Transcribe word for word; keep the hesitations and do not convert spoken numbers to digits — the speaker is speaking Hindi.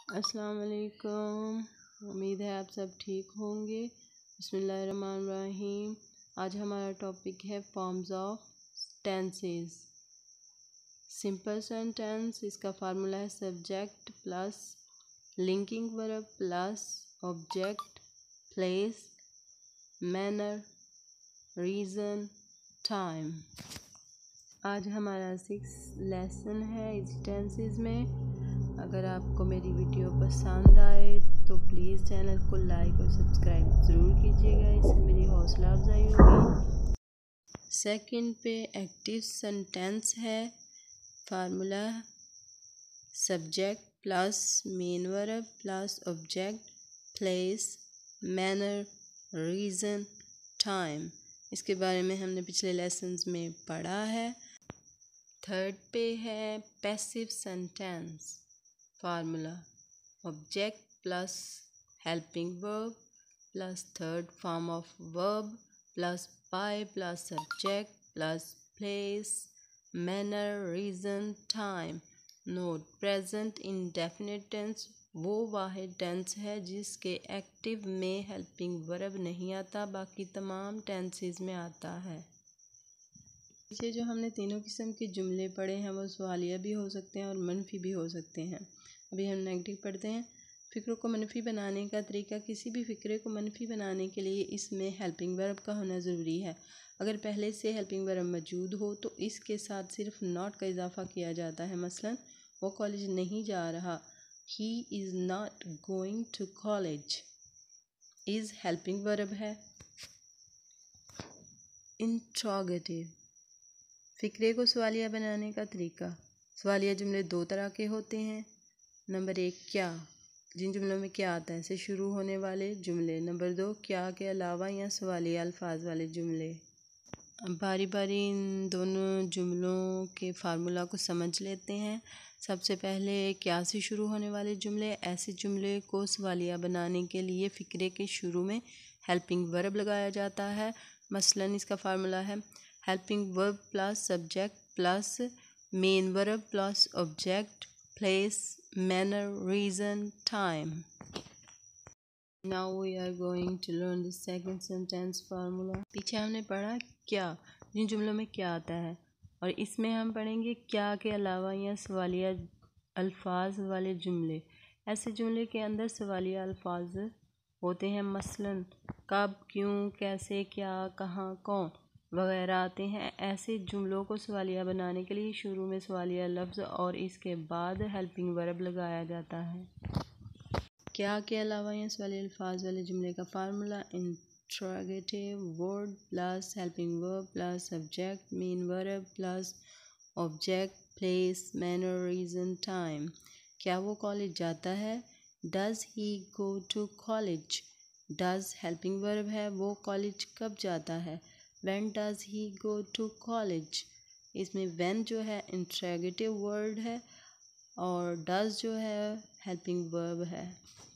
अस्सलाम वालेकुम। उम्मीद है आप सब ठीक होंगे। बिस्मिल्लाहिर्रहमानिर्रहीम। आज हमारा टॉपिक है forms of tenses. Simple sentence, इसका फार्मूला है subject plus linking verb plus object place manner reason time. आज हमारा सिक्स लेसन है इस टेंसेस में। अगर आपको मेरी वीडियो पसंद आए तो प्लीज़ चैनल को लाइक और सब्सक्राइब ज़रूर कीजिएगा, इससे मेरी हौसला अफजाई होगी। सेकंड पे एक्टिव सेंटेंस है। Formula subject plus main verb plus object place manner reason time. इसके बारे में हमने पिछले लेसन्स में पढ़ा है। थर्ड पे है passive sentence. Formula object plus helping verb plus third form of verb plus by plus subject plus place manner reason time. Note present indefinite tense वो वाहिद टेंस है जिसके एक्टिव में हेल्पिंग वर्ब नहीं आता, बाकी तमाम टेंसेस में आता है। पीछे जो हमने तीनों किस्म के जुमले पढ़े हैं वो सवालिया भी हो सकते हैं और मनफी भी हो सकते हैं। अभी हम नेगेटिव पढ़ते हैं। फ़िक्रों को मनफी बनाने का तरीका, किसी भी फ़िक्रे को मनफी बनाने के लिए इसमें हेल्पिंग वर्ब का होना ज़रूरी है। अगर पहले से हेल्पिंग वर्ब मौजूद हो तो इसके साथ सिर्फ नॉट का इजाफा किया जाता है। मसलन वो कॉलेज नहीं जा रहा, he is not going to college. Is helping verb है। इंट्रोगेटिव फ़िक्रे को सवालिया बनाने का तरीका। सवालिया जुमले दो तरह के होते हैं। नंबर एक क्या, जिन जुमलों में क्या आता है से शुरू होने वाले जुमले। नंबर दो क्या के अलावा या सवालिया अल्फाज वाले जुमले। अब बारी बारी इन दोनों जुमलों के फार्मूला को समझ लेते हैं। सबसे पहले क्या से शुरू होने वाले जुमले। ऐसे जुमले को सवालिया बनाने के लिए फ़िक्रे के शुरू में हेल्पिंग वर्ब लगाया जाता है। मसलन इसका फार्मूला है helping verb plus subject plus main verb plus object place manner reason time. Now we are going to learn the second sentence formula। पीछे हमने पढ़ा क्या, जिन जुमलों में क्या आता है, और इसमें हम पढ़ेंगे क्या के अलावा या सवालिया अल्फाज वाले जुमले। ऐसे जुमले के अंदर सवालिया अल्फाज होते हैं। मसलन कब, क्यों, कैसे, क्या, कहाँ, कौन वगैरह आते हैं। ऐसे जुमलों को सवालिया बनाने के लिए शुरू में सवालिया लफ्ज़ और इसके बाद हेल्पिंग वर्ब लगाया जाता है। क्या के अलावा या सवालिया अल्फाज वाले जुमले का formula interrogative word plus helping verb plus subject main verb plus object place manner reason time. क्या वो कॉलेज जाता है। Does he go to college. Does helping verb है, वो कॉलेज कब जाता है। When does he go to college. इसमें व्हेन जो है इंट्रोगेटिव वर्ड है और डज़ जो है हेल्पिंग वर्ब है।